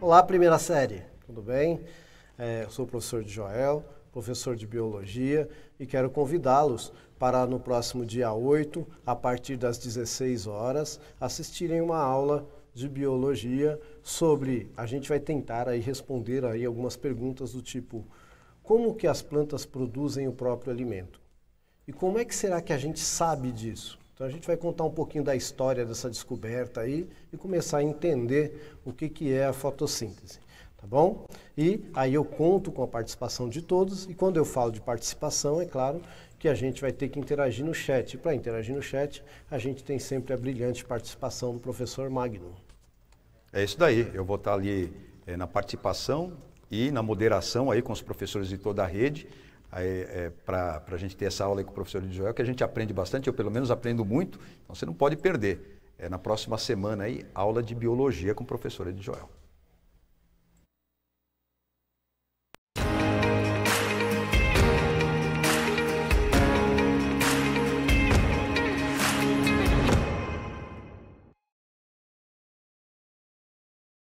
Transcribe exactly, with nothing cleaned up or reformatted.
Olá, primeira série, tudo bem? É, eu sou o professor Joel, professor de Biologia, e quero convidá-los para no próximo dia oito, a partir das dezesseis horas, assistirem uma aula de Biologia sobre, a gente vai tentar aí responder aí algumas perguntas do tipo, como que as plantas produzem o próprio alimento? E como é que será que a gente sabe disso? Então a gente vai contar um pouquinho da história dessa descoberta aí e começar a entender o que, que é a fotossíntese, tá bom? E aí eu conto com a participação de todos e quando eu falo de participação, é claro que a gente vai ter que interagir no chat. Para interagir no chat, a gente tem sempre a brilhante participação do professor Magno. É isso daí, eu vou estar ali é, na participação e na moderação aí com os professores de toda a rede, É, para a gente ter essa aula aí com o professor Joel, que a gente aprende bastante, eu pelo menos aprendo muito, então você não pode perder. É na próxima semana aí, aula de Biologia com o professor Joel.